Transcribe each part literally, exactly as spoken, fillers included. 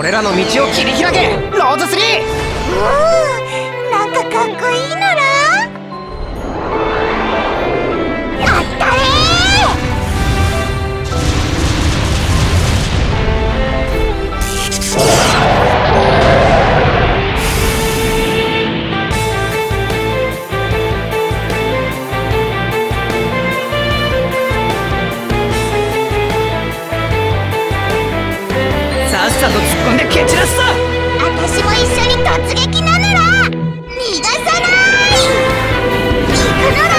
俺らの道を切り開けローズスリー。 おお、なんかかっこいいのら。あったれさっさと突っ込んで蹴散らすさ。 私も一緒に突撃なのら。逃がさない。行くのら。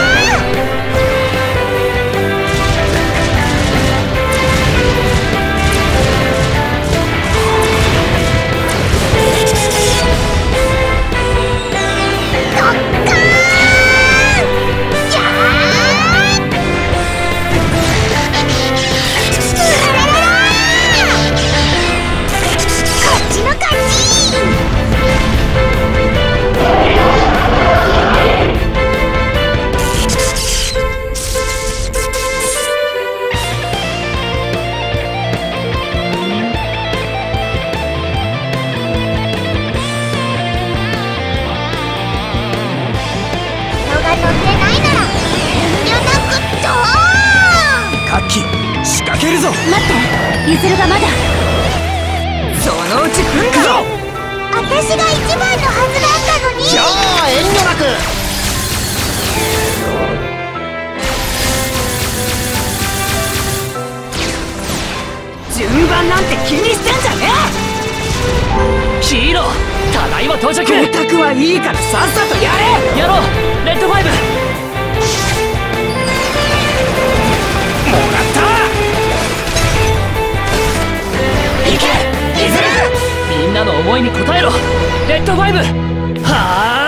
ドッカーン。やー。うらららら。こっちの勝ち。人が乗ってないなら遠慮なくドーン。 カッキー仕掛けるぞ。 待って、ゆずるがまだ。 そのうち来るかぞ。 私が一番のはずだったのに。 じゃあ遠慮なく。順番なんて気にしてんじゃねえ。ヒーローただいま到着。オタクはいいからさっさとやれ。やろうレッドファイブ。もらった。行けいずる。みんなの思いに応えろレッドファイブ。はあ